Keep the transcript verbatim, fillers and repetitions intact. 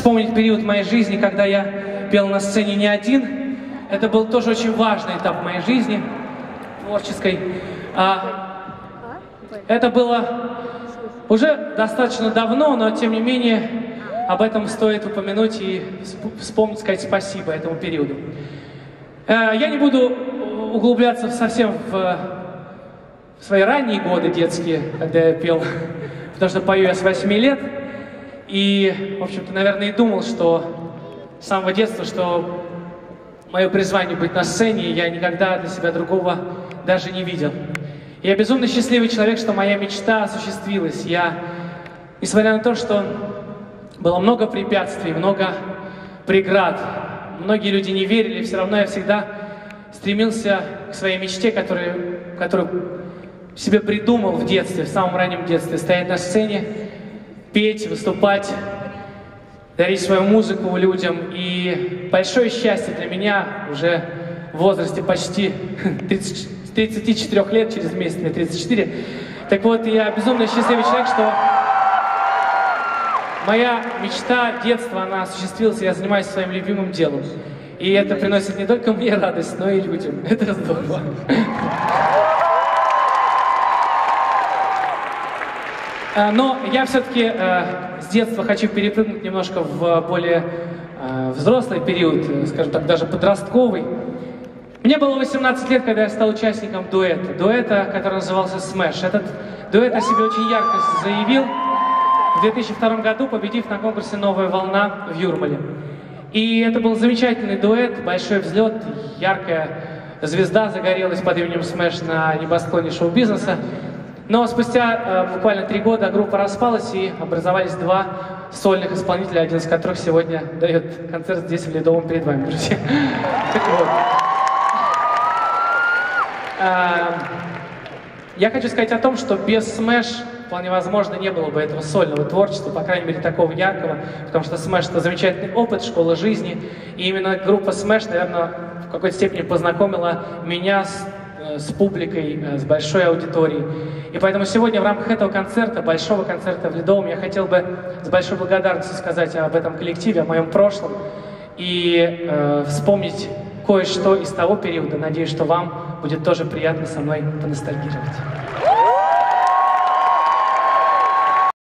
вспомнить период моей жизни, когда я пел на сцене не один. Это был тоже очень важный этап моей жизни, творческой. А, это было уже достаточно давно, но тем не менее об этом стоит упомянуть и вспомнить, сказать спасибо этому периоду. Я не буду углубляться совсем в свои ранние годы детские, когда я пел, потому что пою я с восьми лет. И, в общем-то, наверное, и думал, что с самого детства, что мое призвание быть на сцене, я никогда для себя другого даже не видел. Я безумно счастливый человек, что моя мечта осуществилась. Я, несмотря на то, что было много препятствий, много преград, многие люди не верили, все равно я всегда стремился к своей мечте, которую, которую себе придумал в детстве, в самом раннем детстве, стоять на сцене, петь, выступать, дарить свою музыку людям. И большое счастье для меня уже в возрасте почти тридцати четырёх лет, через месяц мне тридцать четыре. Так вот, я безумно счастливый человек, что моя мечта детства, она осуществилась, и я занимаюсь своим любимым делом. И это приносит не только мне радость, но и людям. Это здорово. Но я все-таки э, с детства хочу перепрыгнуть немножко в более э, взрослый период, скажем так, даже подростковый. Мне было восемнадцать лет, когда я стал участником дуэта. Дуэта, который назывался «Смэш». Этот дуэт о себе очень ярко заявил в две тысячи втором году, победив на конкурсе «Новая волна» в Юрмале. И это был замечательный дуэт, большой взлет, яркая звезда загорелась под именем «Смэш» на небосклоне шоу-бизнеса. Но спустя э, буквально три года группа распалась, и образовались два сольных исполнителя, один из которых сегодня дает концерт здесь, в Ледовом, перед вами, друзья. Так вот. Я хочу сказать о том, что без Смэш вполне возможно не было бы этого сольного творчества, по крайней мере такого яркого, потому что Смэш — это замечательный опыт, школа жизни, и именно группа Смэш, наверное, в какой-то степени познакомила меня с с публикой, с большой аудиторией. И поэтому сегодня в рамках этого концерта, большого концерта в Ледовом, я хотел бы с большой благодарностью сказать об этом коллективе, о моем прошлом и э, вспомнить кое-что из того периода. Надеюсь, что вам будет тоже приятно со мной поностальгировать.